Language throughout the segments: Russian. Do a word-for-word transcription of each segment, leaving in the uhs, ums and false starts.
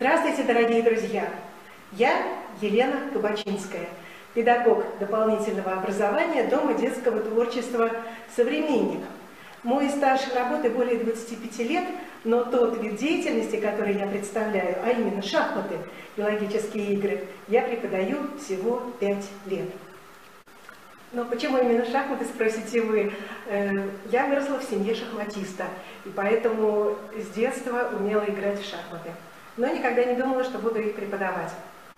Здравствуйте, дорогие друзья! Я Елена Кабачинская, педагог дополнительного образования Дома детского творчества «Современник». Мой стаж работы более двадцати пяти лет, но тот вид деятельности, который я представляю, а именно шахматы и логические игры, я преподаю всего пять лет. Но почему именно шахматы, спросите вы? Я выросла в семье шахматиста, и поэтому с детства умела играть в шахматы. Но никогда не думала, что буду их преподавать.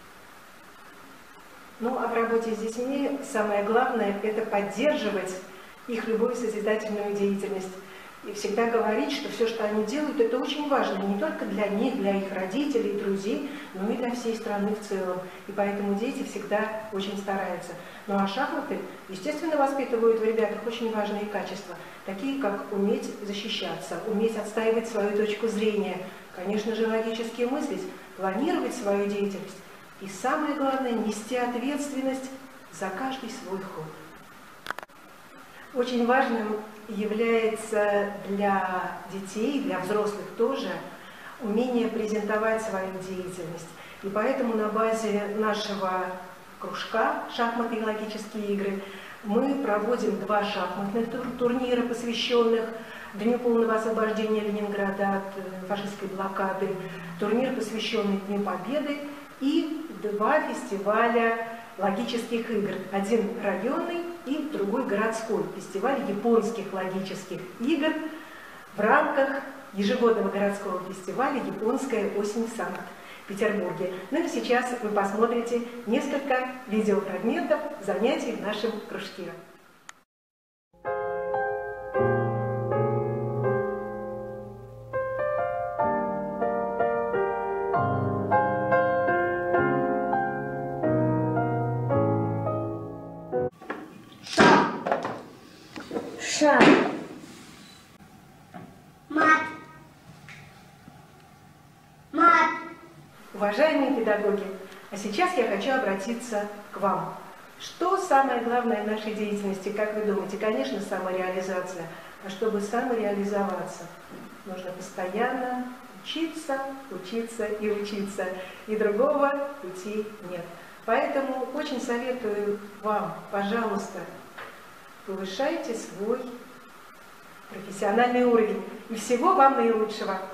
Ну, а в работе с детьми самое главное – это поддерживать их любую созидательную деятельность. И всегда говорить, что все, что они делают, это очень важно не только для них, для их родителей, друзей, но и для всей страны в целом. И поэтому дети всегда очень стараются. Ну а шахматы, естественно, воспитывают в ребятах очень важные качества, такие как уметь защищаться, уметь отстаивать свою точку зрения, конечно же, логически мыслить, планировать свою деятельность и, самое главное, нести ответственность за каждый свой ход. Очень важным является для детей, для взрослых тоже, умение презентовать свою деятельность. И поэтому на базе нашего кружка «Шахматы и логические игры» мы проводим два шахматных турнира, посвященных Дню полного освобождения Ленинграда от фашистской блокады, турнир, посвященный Дню Победы, и два фестиваля логических игр. Один районный и другой городской фестиваль японских логических игр в рамках ежегодного городского фестиваля «Японская осень» в Санкт-Петербурге. Ну и сейчас вы посмотрите несколько видеофрагментов занятий в нашем кружке. Шах. Мат. Мат. Уважаемые педагоги, а сейчас я хочу обратиться к вам. Что самое главное в нашей деятельности, как вы думаете? Конечно, самореализация. А чтобы самореализоваться, нужно постоянно учиться, учиться и учиться. И другого пути нет. Поэтому очень советую вам, пожалуйста, повышайте свой профессиональный уровень. И всего вам наилучшего.